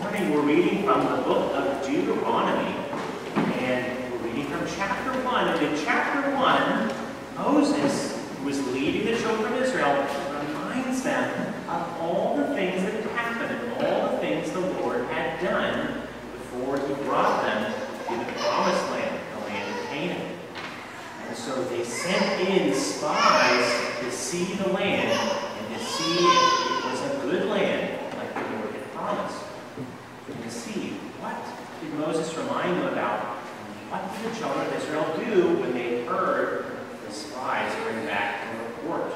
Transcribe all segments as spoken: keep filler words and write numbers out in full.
morning we're reading from the book of Deuteronomy, and we're reading from chapter one. And in chapter one, Moses, who was leading the children of Israel, reminds them of all the things that had happened and all the things the Lord had done before he brought them to the promised land, the land of Canaan. And so they sent in spies to see the land and to see if it was a good land, like the Lord had promised. And to see, what did Moses remind them about? What did the children of Israel do when they heard the spies bring back a report?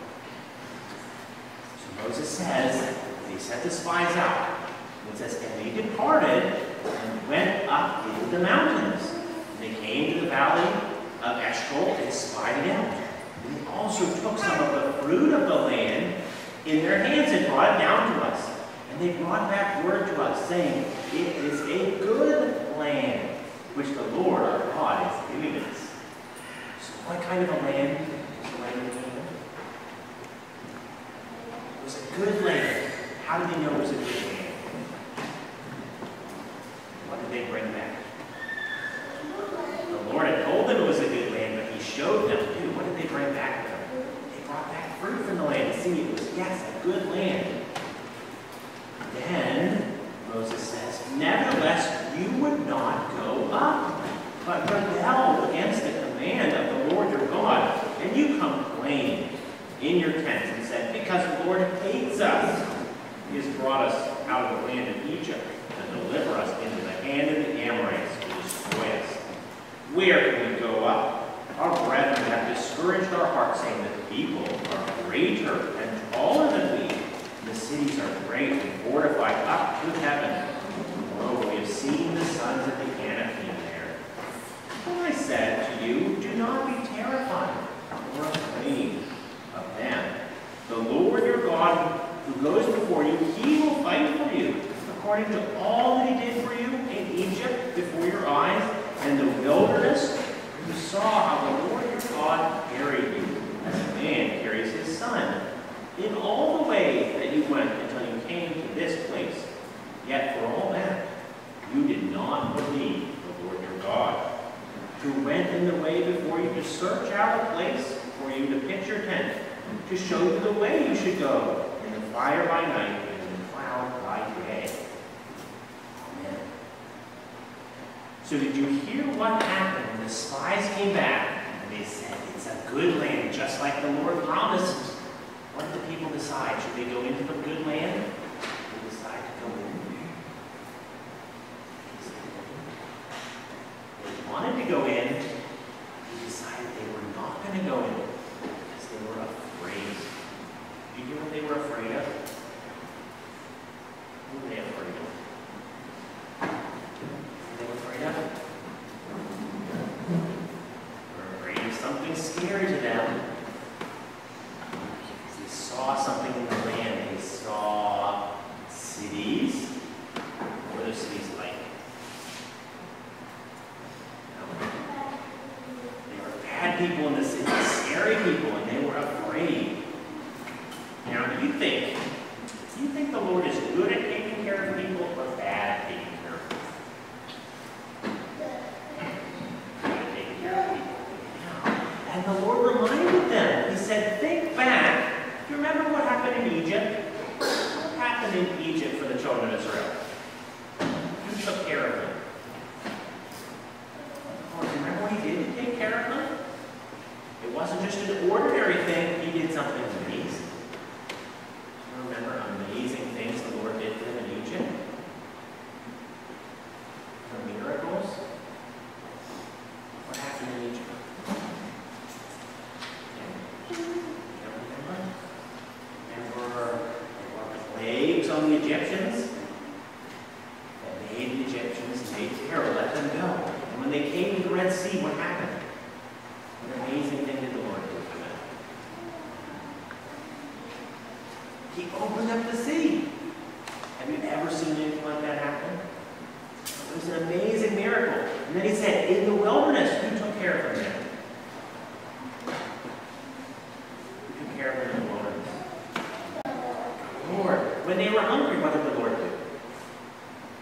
So Moses says, they sent the spies out. And it says, and they departed and went up into the mountains. And they came to the valley of Eshcol and spied it out. And they also took some of the fruit of the land in their hands and brought it down to us. And they brought back word to us, saying, it is a good land which the Lord our God is giving us. So what kind of a land is the land of Canaan? It was a good land. How did they know it was a good land? What did they bring back? The Lord had told them it was a good land, but he showed them too. What did they bring back with them? They brought back fruit from the land to see it was, yes, a good land. Then Moses says, nevertheless, you would not go up, but rebelled against the command of the Lord your God. And you complained in your tents and said, because the Lord hates us, he has brought us out of the land of Egypt to deliver us into the hand of the Amorites to destroy us. Where can we go up? Our brethren have discouraged our hearts, saying that the people are greater and taller than we. The cities are great and fortified up to heaven. Oh, we have seen the sons of the Anakim there. When I said to you, do not be terrified or afraid of them. The Lord your God, who goes before you, he will fight for you, according to all that he did for you in Egypt before your eyes, and the wilderness, where you saw how the Lord your God carried you, as a man carries his son, in all the way that you went until you came to this place. Yet for all that, you did not believe the Lord your God, who went in the way before you to search out a place for you to pitch your tent, to show you the way you should go, in the fire by night and in the cloud by day. Amen. So did you hear what happened when the spies came back and they said, it's a good land, just like the Lord promised? What did the people decide? Should they go into the good land? They decide to go in. They wanted to go in. They decided they were not going to go in because they were afraid. Did you hear what they were afraid of? Who were they afraid of? What were they afraid of? They were afraid of something scary to them. Saw something in the land. They saw cities. What are those cities like? They were bad people in the city, scary people, and they were afraid. Now, do you think, do you think the Lord is good at taking care of people or bad at taking care of people? Good at taking care of people. And the Lord reminded them. He said, think back. Do you remember what happened in Egypt? What happened in Egypt for the children of Israel? Who took care of them? Oh, do you remember what he did to take care of them? It wasn't just an ordinary thing. He did something amazing. Do you remember amazing things the Lord did for them in Egypt? The miracles? What happened in Egypt? Plagues on the Egyptians that made the Egyptians, made Pharaoh let them go. And when they came to the Red Sea, what happened? What amazing thing did the Lord do for them? He opened up the sea. Have you ever seen anything like that happen? It was an amazing miracle. And then he said, in the wilderness, who took care of them? Who took care of them in the wilderness? Lord. When they were hungry, what did the Lord do?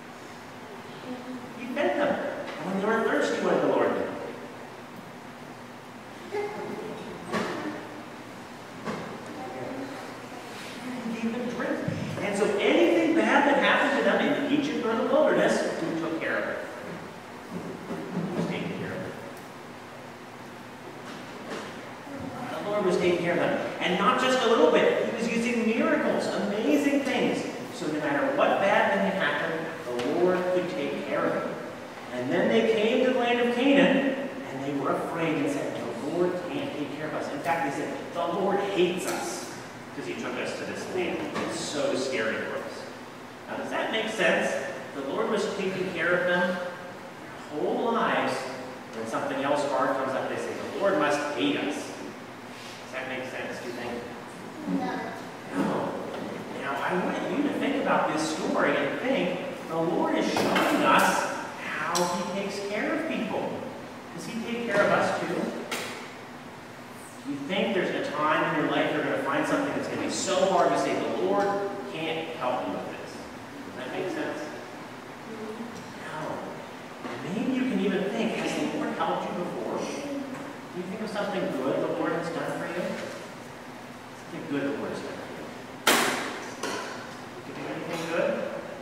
makes sense. The Lord was taking care of them their whole lives. When something else hard comes up, they say, the Lord must hate us. Does that make sense, do you think? No. No. Now, I want you to think about this story and think, the Lord is showing us how he takes care of people. Does he take care of us too? Do you think there's a time in your life you're going to find something that's going to be so hard you say, the Lord can't help you with this? Does that make sense? No. Maybe you can even think, has the Lord helped you before? Do you think of something good the Lord has done for you? Something good the Lord has done for you. Can you think of anything good?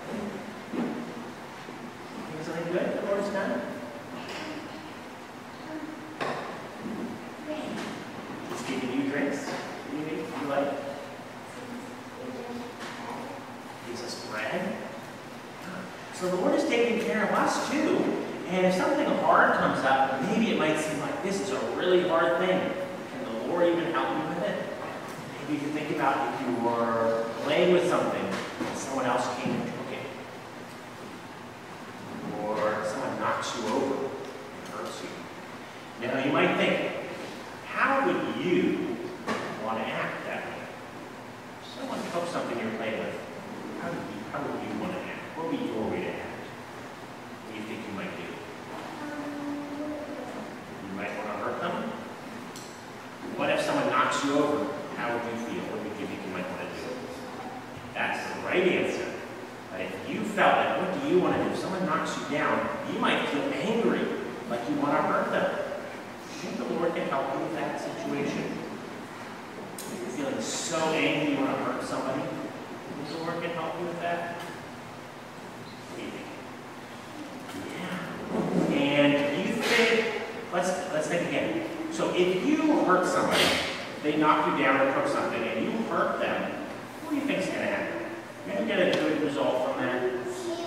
Think of something good the Lord has done? He's giving you drinks you need, you like? Gives us bread. So the Lord is taking care of us too. And if something hard comes up, maybe it might seem like this is a really hard thing. Can the Lord even help you with it? Maybe you can think about if you were playing with something and someone else came and took it. Or someone knocks you over and hurts you. Now you might think, how would you want to act that way? If someone took something you're playing with, how would you, how would you want to act? What would be your way to act? What do you think you might do? You might want to hurt them? What if someone knocks you over? How would you feel? What do you think you might want to do? That's the right answer. But if you felt like, what do you want to do? If someone knocks you down, you might feel angry, like you want to hurt them. Do you think the Lord can help you with that situation? If you're feeling so angry you want to hurt somebody, do you think the Lord can help you with that? What do you think? Yeah. And do you think, let's, let's think again. So if you hurt somebody, they knock you down or took something, and you hurt them, what do you think is going to happen? You're going to get a good result from that? You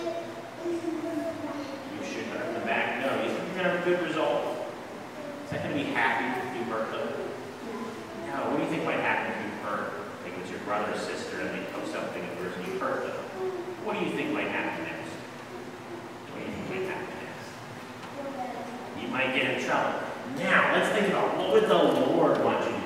should hurt them back. No, you think you're going to have a good result? Is that going to be happy if you hurt them? No, what do you think might happen if you hurt? Like it's your brother or sister and they took something and you hurt them. What do you think might happen next? What do you think might happen next? You might get in trouble. Now, let's think about what would the Lord want you to do?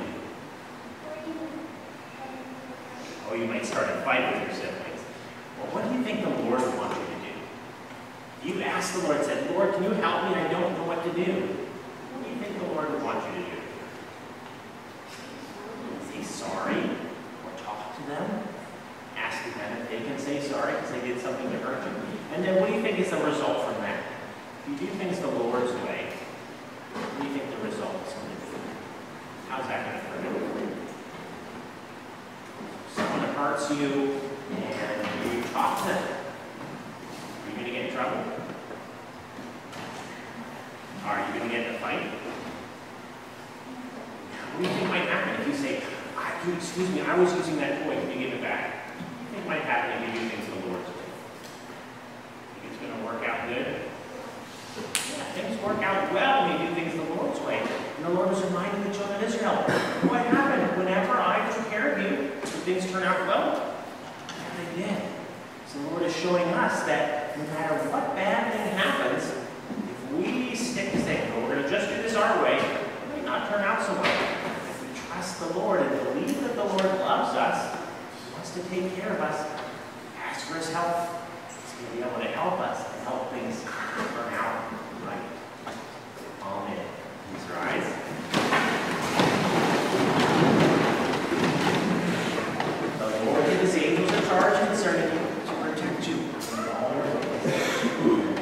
Oh, you might start a fight with your siblings. Well, what do you think the Lord would want you to do? You asked the Lord and said, Lord, can you help me? I don't know what to do. What do you think the Lord would want you to do? Say sorry? Or talk to them? Asking them if they can say sorry because they did something to hurt you. And then what do you think is the result from that? If you do things the Lord's way, what do you think the result is going to be? How's that going to hurt you? Someone hurts you and you talk to them. Are you going to get in trouble? Are you going to get in a fight? What do you think might happen if you say, I, excuse me, I was using that toy, can you give it back? What do you think might happen if you do things the Lord's way? Think it's going to work out good? Yeah, things work out well when you do things the Lord's way. And the Lord was reminding the children of Israel, what happened whenever I took care of you? Did things turn out well? Yeah, they did. So the Lord is showing us that no matter what bad thing happens, if we stick to saying, oh, we're going to just do this our way, it might not turn out so well. If we trust the Lord and believe that the Lord loves us, He wants to take care of us, ask for His help, He's going to be able to help us and help things turn out right. Amen. Please rise. The Lord give His angels a charge concerning you to protect you in all your ways.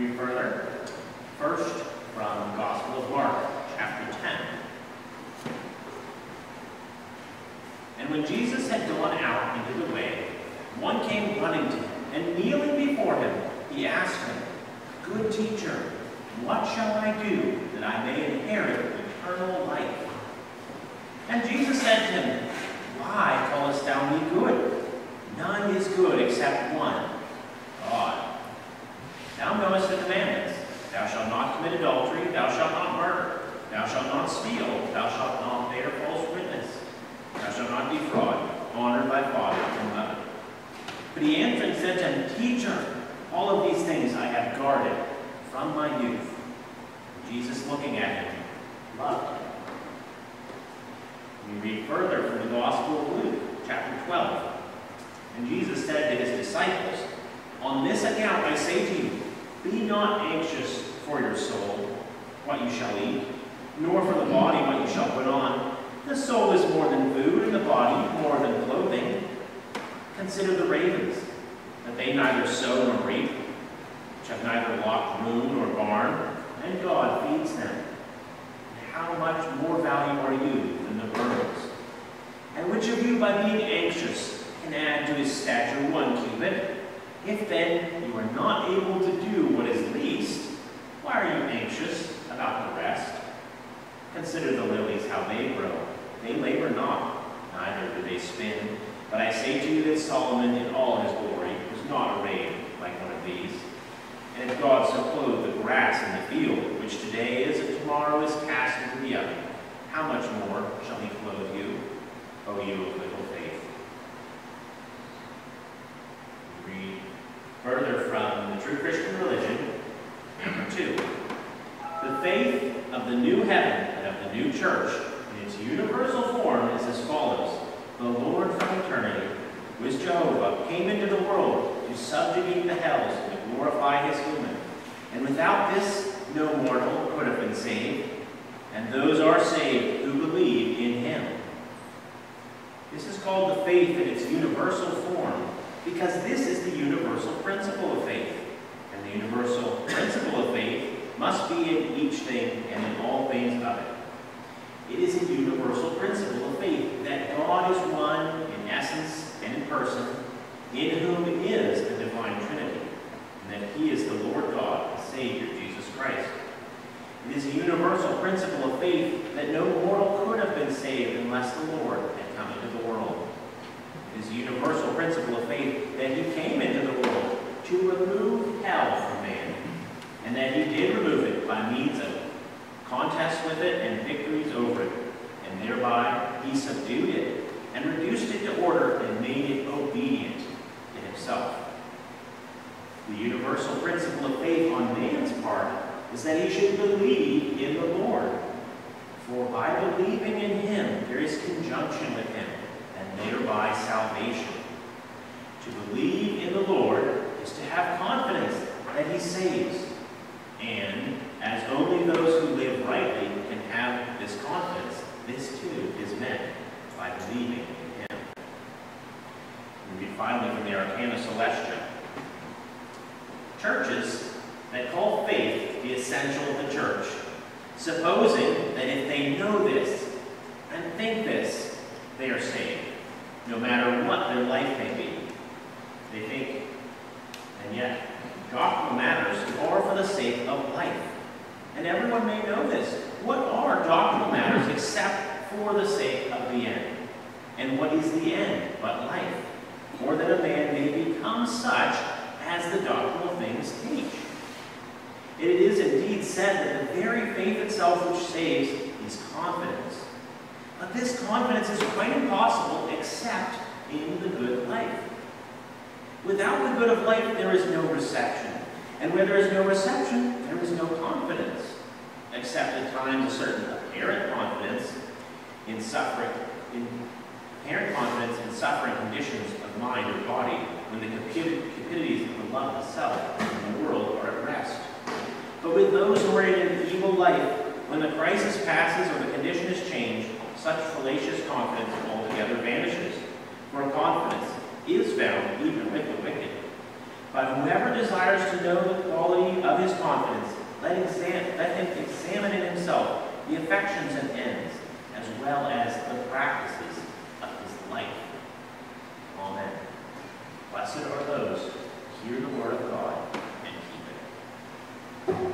read further. First, from the Gospel of Mark, chapter ten. And when Jesus had gone out into the way, one came running to him, and kneeling before him, he asked him, "Good teacher, what shall I do that I may inherit eternal life?" And Jesus said to him, "Why callest thou me good? None is good except one, God. Thou knowest the commandments. Thou shalt not commit adultery, thou shalt not murder, thou shalt not steal, thou shalt not bear false witness, thou shalt not defraud, honor thy father and mother." But he answered and said to him, "Teacher, all of these things I have guarded from my youth." And Jesus, looking at him, loved him. We read further from the Gospel of Luke, chapter twelve. And Jesus said to his disciples, "On this account I say to you, be not anxious for your soul, what you shall eat, nor for the body what you shall put on. The soul is more than food, and the body more than clothing. Consider the ravens, that they neither sow nor reap, which have neither locked room nor barn, and God feeds them. And how much more value are you than the birds? And which of you, by being anxious, can add to his stature one cubit? If then you are not able to do what is least, why are you anxious about the rest? Consider the lilies, how they grow. They labor not, neither do they spin. But I say to you that Solomon in all his glory was not arrayed like one of these. And if God so clothed the grass in the field, which today is and tomorrow is cast into the oven, how much more shall he clothe you, O you of little faith?" We read further from the True Christian Religion, number two. The faith of the new heaven and of the new church in its universal form is as follows. The Lord from eternity, who is Jehovah, came into the world to subjugate the hells and to glorify his human. And without this, no mortal could have been saved, and those are saved who believe in him. This is called the faith in its universal form, because this is the universal principle of faith. And the universal principle of faith must be in each thing and in all things of it. It is a universal principle of faith that God is one in essence and in person, in whom is the divine Trinity, and that he is the Lord God and Savior, Jesus Christ. It is a universal principle of faith that no mortal could have been saved unless the Lord had come into the world. It is a universal principle of faith that he came into the world to remove hell from man, and that he did remove it by means of contests with it and victories over it, and thereby he subdued it and reduced it to order and made it obedient to himself. The universal principle of faith on man's part is that he should believe in the Lord. For by believing in him, there is conjunction with him, and thereby salvation. To believe in the Lord is to have confidence that he saves. And as only those who live rightly can have this confidence, this too is meant by believing in him. We read finally from the Arcana Celestia. Churches that call faith the essential of the church, supposing that if they know this and think this, they are saved, no matter what their life may be. They think, and yet, doctrinal matters are for the sake of life. And everyone may know this. What are doctrinal matters except for the sake of the end? And what is the end but life? Or that a man may become such as the doctrinal things teach. It is indeed said that the very faith itself which saves is confidence. But this confidence is quite impossible except in the good life. Without the good of life, there is no reception. And where there is no reception, there is no confidence, except at times a certain apparent confidence in suffering, in apparent confidence in suffering conditions of mind or body, when the cupidities of the love of self and the world are at rest. But with those who are in an evil life, when the crisis passes or the condition is changed, such fallacious confidence altogether vanishes. For confidence is found even with the wicked. But whoever desires to know the quality of his confidence, let, exam let him examine in himself the affections and ends, as well as the practices of his life. Amen. Blessed are those who hear the word of God and keep it.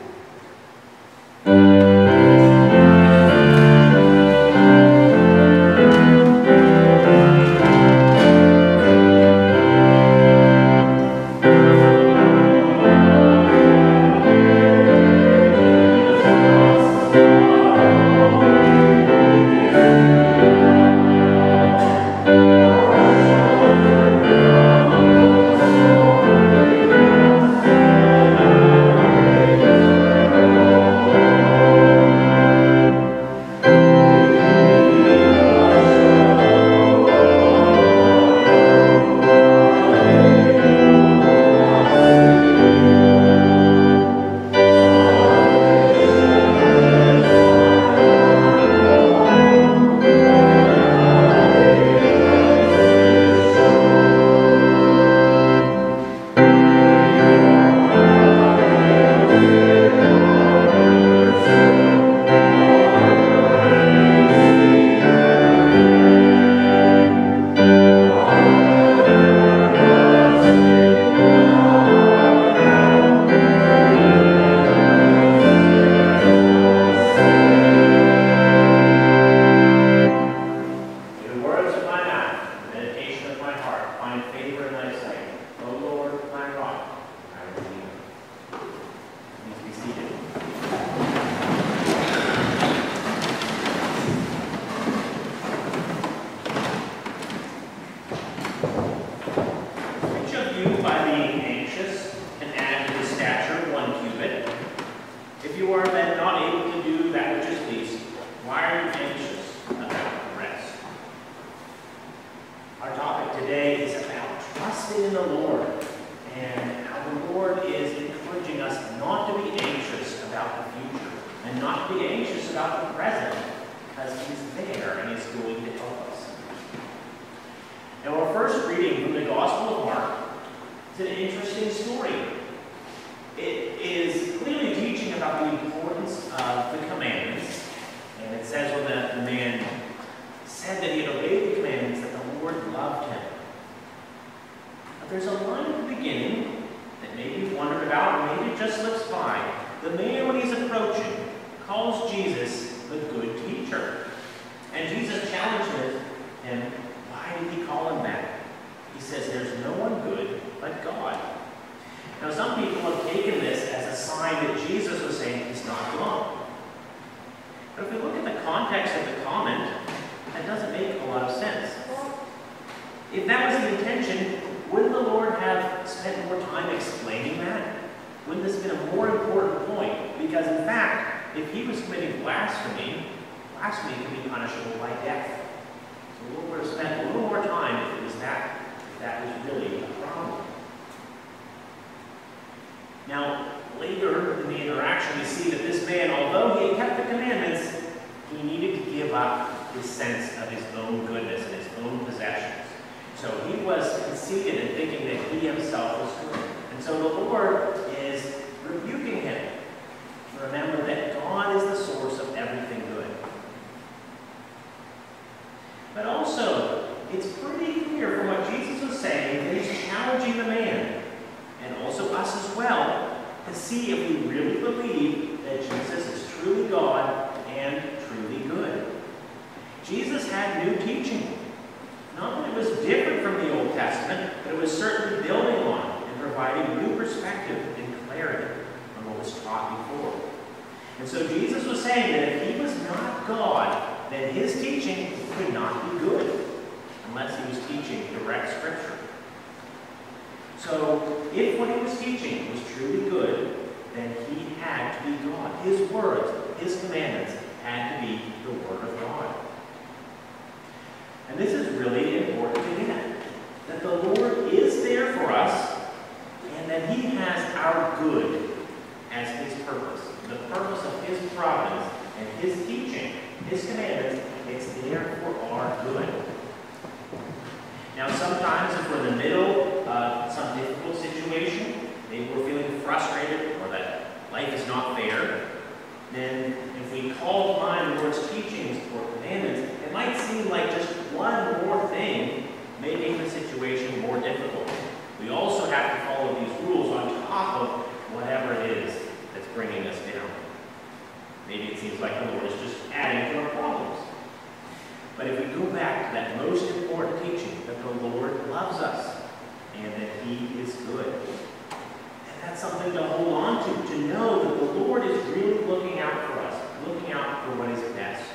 Now, sometimes if we're in the middle of some difficult situation, situation, maybe we're feeling frustrated or that life is not fair, then if we call to mind the Lord's teachings or commandments, it might seem like just one more thing making the situation more difficult. We also have to follow these rules on top of whatever it is that's bringing us down. Maybe it seems like the Lord is just adding to our problems. But if we go back to that most important teaching, that the Lord loves us and that He is good, and that's something to hold on to, to know that the Lord is really looking out for us, looking out for what is best.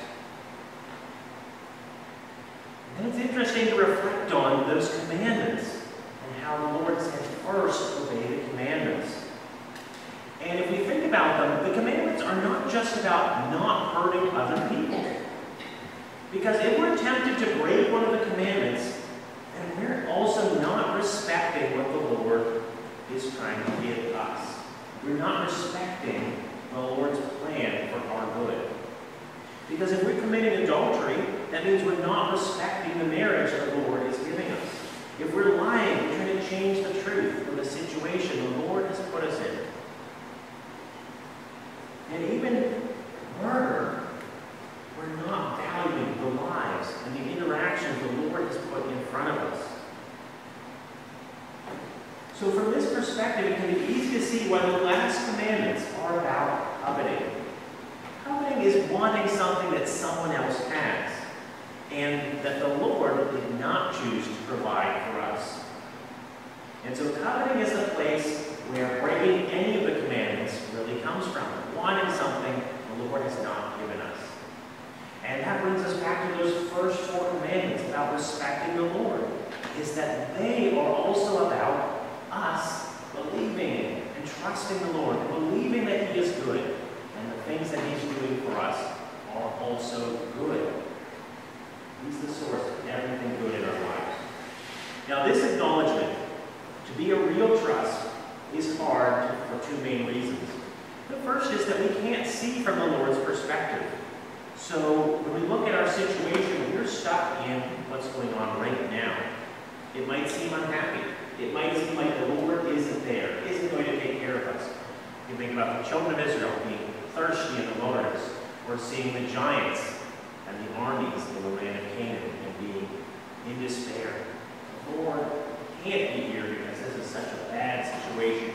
And it's interesting to reflect on those commandments and how the Lord said, first, obey the commandments. And if we think about them, the commandments are not just about not hurting other people. Because if we're tempted to break one of the commandments, then we're also not respecting what the Lord is trying to give us. We're not respecting the Lord's plan for our good. Because if we're committing adultery, that means we're not respecting the marriage that the Lord is giving us. If we're lying, we're trying to change the truth of the situation the Lord has put us in. And even murder, we're not valuing the lives and the interactions the Lord has put in front of us. So from this perspective, it can be easy to see why the last commandments are about coveting. Coveting is wanting something that someone else has, and that the Lord did not choose to provide for us. And so coveting is the place where breaking any of the commandments really comes from, wanting something the Lord has not given us. And that brings us back to those first four commandments about respecting the Lord, is that they are also about us believing in and trusting the Lord, and believing that He is good, and the things that He's doing for us are also good. He's the source of everything good in our lives. Now, this acknowledgement, to be a real trust, is hard for two main reasons. The first is that we can't see from the Lord's perspective. So when we look at our situation, we're stuck in what's going on right now. It might seem unhappy. It might seem like the Lord isn't there, isn't going to take care of us. You think about the children of Israel being thirsty in the wilderness, or seeing the giants and the armies in the land of Canaan and being in despair. The Lord can't be here because this is such a bad situation.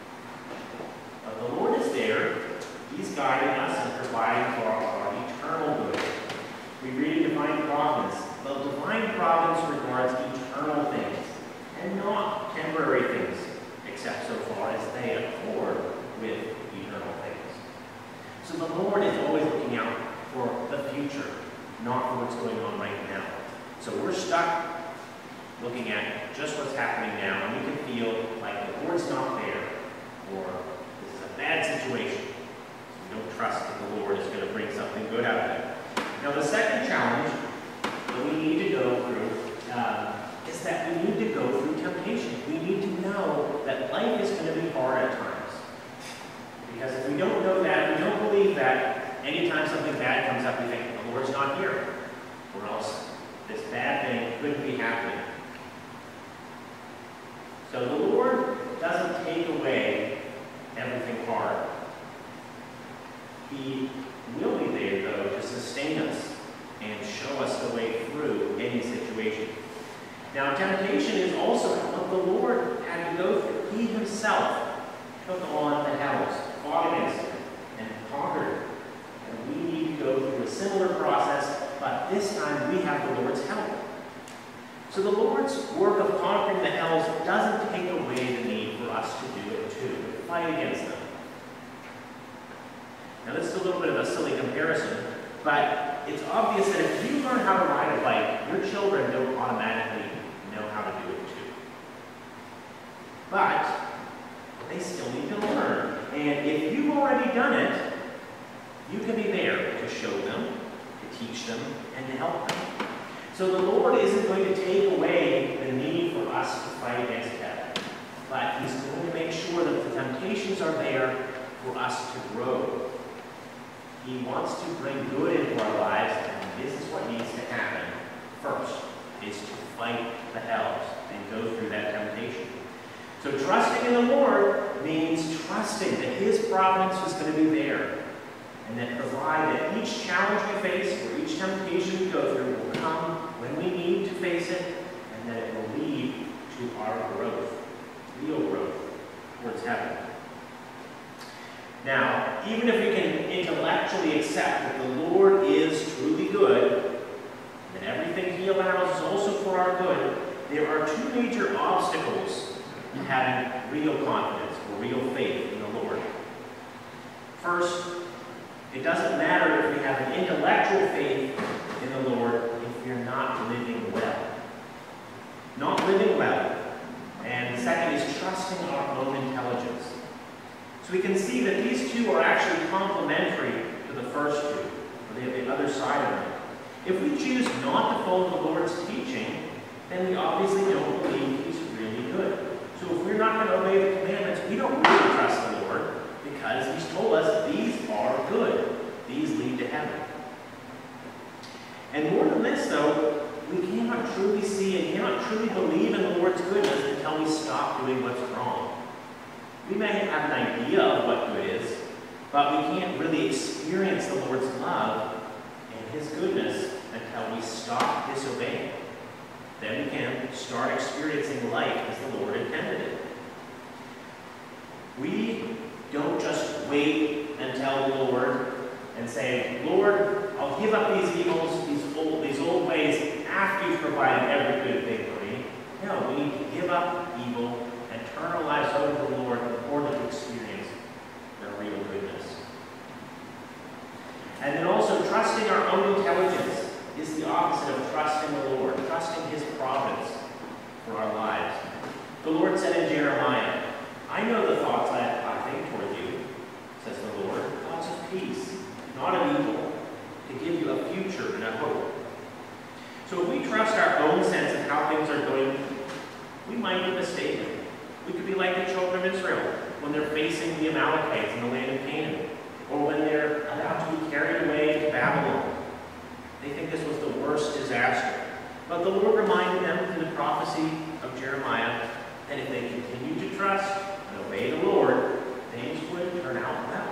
But the Lord is there. He's guiding us and providing for our, our eternal good. We read in divine providence. The divine providence regards eternal things and not temporary things, except so far as they accord with eternal things. So the Lord is always looking out for the future, not for what's going on right now. So we're stuck looking at just what's happening now, and we can feel like the Lord's not there, or this is a bad situation. So we don't trust that the Lord is going to bring something good out of it. Now, the second challenge that we need to go through uh, is that we need to go through temptation. We need to know that life is going to be hard at times. Because if we don't know that, we don't believe that, anytime something bad comes up, we think, the Lord's not here, or else this bad thing couldn't be happening. So the Lord doesn't take away everything hard. He will be there, though, to sustain us and show us the way through any situation. Now, temptation is also what the Lord had to go through. He Himself took on the hells, fought against it, and conquered it. And we need to go through a similar process, but this time we have the Lord's help. So the Lord's work of conquering the hells doesn't take away the need for us to do it too, to fight against them. Now this is a little bit of a silly comparison, but it's obvious that if you learn how to ride a bike, your children don't automatically know how to do it too. But they still need to learn. And if you've already done it, you can be there to show them, to teach them, and to help them. So the Lord isn't going to take away the need for us to fight against death, but He's going to make sure that the temptations are there for us to grow. He wants to bring good into our lives, and this is what needs to happen. First is to fight the hells and go through that temptation. So trusting in the Lord means trusting that His providence is going to be there, and that provide that each challenge we face or each temptation we go through will come when we need to face it, and that it will lead to our growth, real growth towards heaven. Now, even if we can intellectually accept that the Lord is truly good, that everything He allows is also for our good, there are two major obstacles to having real confidence or real faith in the Lord. First, it doesn't matter if we have an intellectual faith in the Lord if we're not living well. Not living well. And second is trusting our own intelligence. So we can see that these two are actually complementary to the first two, or they have the other side of it. If we choose not to follow the Lord's teaching, then we obviously don't believe He's really good. So if we're not going to obey the commandments, we don't really trust the Lord, because He's told us these are good. These lead to heaven. And more than this, though, we cannot truly see and cannot truly believe in the Lord's goodness until we stop doing what's wrong. We may have an idea of what good is, but we can't really experience the Lord's love and His goodness until we stop disobeying. Then we can start experiencing life as the Lord intended it. We don't just wait until the Lord and say, Lord, I'll give up these evils, these old, these old ways after You've provided every good thing for me. No, we need to give up evil and turn our lives over to the Lord in order to experience their real goodness. And then also, trusting our own intelligence is the opposite of trusting the Lord, trusting His providence for our lives. The Lord said in Jeremiah, I know the thoughts I, I think toward you, says the Lord, thoughts of peace, not of evil, to give you a future and a hope. So if we trust our own sense of how things are going, we might be mistaken. We could be like the children of Israel when they're facing the Amalekites in the land of Canaan, or when they're about to be carried away to Babylon. They think this was the worst disaster. But the Lord reminded them through the prophecy of Jeremiah that if they continued to trust and obey the Lord, things would turn out well.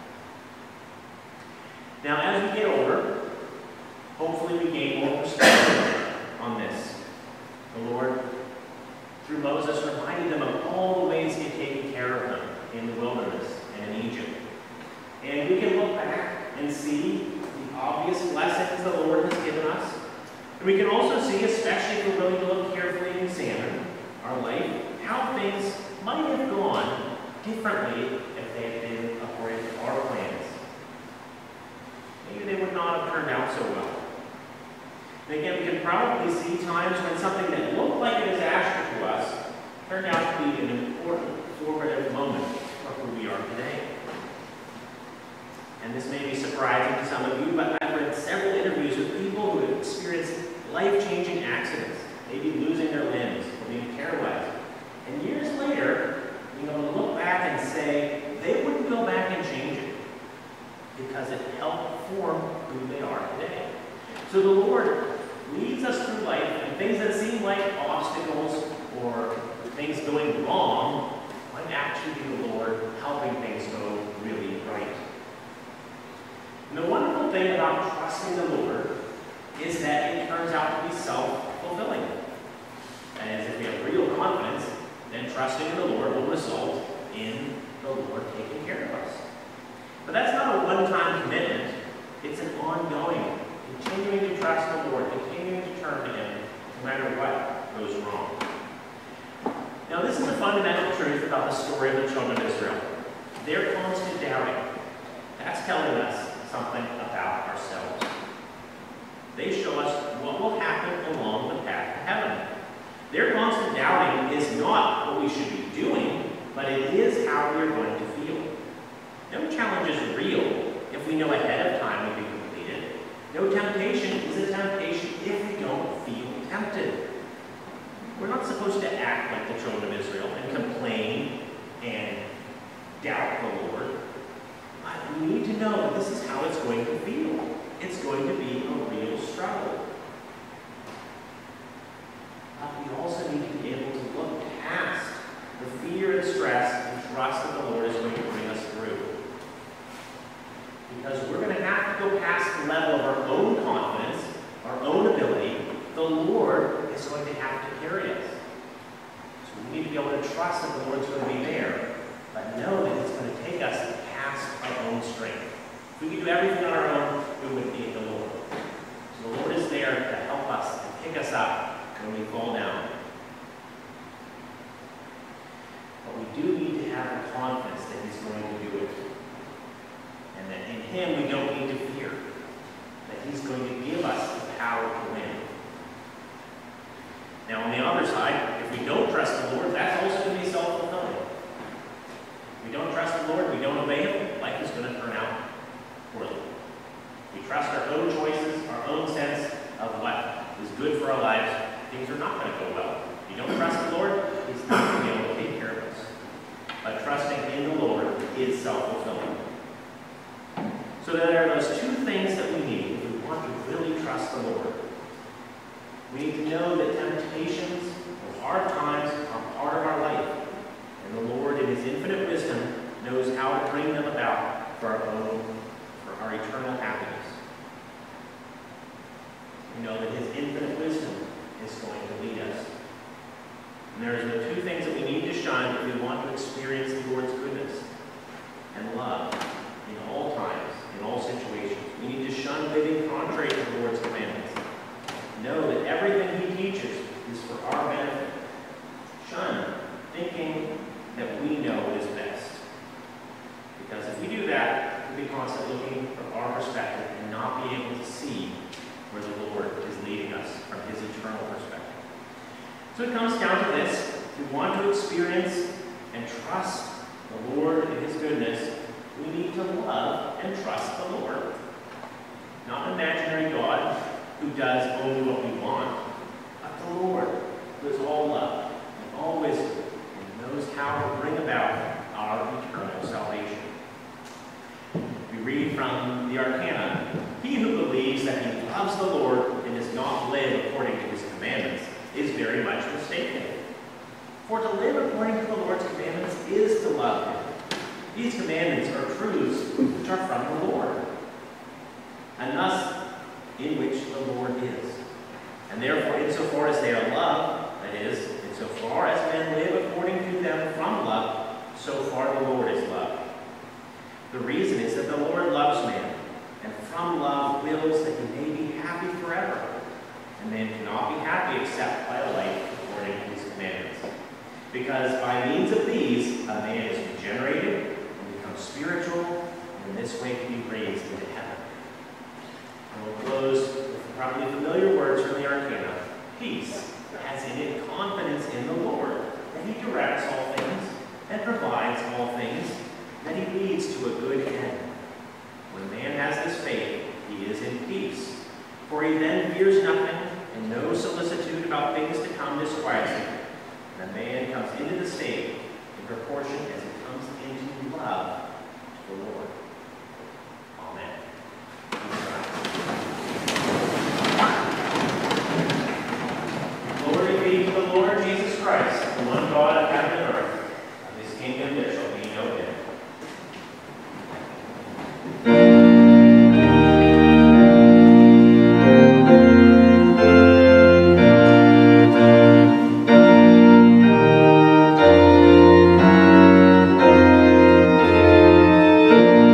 Now, as we get older, hopefully we gain more perspective on this. The Lord, through Moses, reminded them of all the ways He had taken care of them in the wilderness and in Egypt. And we can look back and see the obvious blessings the Lord has given us. And we can also see, especially if we're willing to look carefully and examine our life, how things might have gone differently if they had been according to our plans. Maybe they would not have turned out so well. And again, we can probably see times when something that looked like a disaster to us turned out to be an important formative moment for who we are today. And this may be surprising to some of you, but I've read several interviews with people who have experienced life-changing accidents, maybe losing their limbs or being paralyzed. And years later, you know, look back and say they wouldn't go back and change it because it helped form who they are today. So the Lord leads us through life, and things that seem like obstacles or things going wrong might actually be the Lord helping things go really right. And the wonderful thing about trusting the Lord is that it turns out to be self-fulfilling. That is, if we have real confidence, then trusting in the Lord will result in the Lord taking care of us. But that's not a one-time commitment. It's an ongoing, continuing to trust the Lord, continuing to turn to Him, no matter what goes wrong. Now, this is a fundamental truth about the story of the children of Israel. Their constant doubting. That's telling us something about ourselves. They show us what will happen along the path to heaven. Their constant doubting is not what we should be doing, but it is how we are going to feel. No challenge is real if we know ahead of time we'll be completed. No temptation is a temptation if we don't feel tempted. We're not supposed to act like the children of Israel and complain and doubt the Lord. But we need to know that this is how it's going to feel. It's going to be a real struggle. But we also need to be able to look past the because we're going to have to go past the level of our own confidence, our own ability. The Lord is going to have to carry us. So we need to be able to trust that the Lord's going to be there, but know that it's going to take us past our own strength. If we could do everything on our own, we wouldn't need the Lord. So the Lord is there to help us and pick us up when we fall down. But we do need to have the confidence that He's going to do it. And that in Him we don't need to fear. That He's going to give us the power to win. Now on the other side, if we don't trust the Lord, that's also going to be self-fulfilling. If we don't trust the Lord, we don't obey Him, life is going to turn out poorly. If we trust our own choices, our own sense of what is good for our lives, things are not going to go well. If you don't trust the Lord, He's not going to be able to take care of us. But trusting in the Lord is self-fulfilling. So there are those two things that we need if we want to really trust the Lord. We need to know that temptations or hard times are part of our life. And the Lord, in His infinite wisdom, knows how to bring them about for our own, for our eternal happiness. We know that His infinite wisdom is going to lead us. And there are the two things that we need to shun if we want to experience the Lord's goodness and love in all times, in all situations. We need to shun living contrary to the Lord's commandments. Know that everything He teaches is for our benefit. Shun thinking that we know what is best. Because if we do that, we'll be constantly looking from our perspective and not be able to see where the Lord is leading us from His eternal perspective. So it comes down to this. If we want to experience and trust the Lord and His goodness, we need to love and trust the Lord. Not an imaginary God who does only what we want, but the Lord who is all love and all wisdom and knows how to bring about our eternal salvation. We read from the Arcana, he who believes that he loves the Lord and does not live according to His commandments is very much mistaken. For to live according to the Lord's commandments is to love Him. These commandments are truths which are from the Lord, and thus in which the Lord is. And therefore, insofar as they are love, that is, insofar as men live according to them from love, so far the Lord is love. The reason is that the Lord loves man, and from love wills that he may be happy forever. And man cannot be happy except by a life according to His commandments. Because by means of these, a man is regenerated and becomes spiritual, and in this way can be raised into heaven. And we'll close with probably familiar words from the Arcana. Peace has in it confidence in the Lord, that He directs all things and provides all things, that He leads to a good end. When man has this faith, he is in peace, for he then fears nothing, and no solicitude about things to come disquiets him. And a man comes into the state in proportion as he comes into love to the Lord. Amen. Glory be to the Lord Jesus Christ, the one God of heaven and earth. Of His kingdom there shall be no end. Thank you.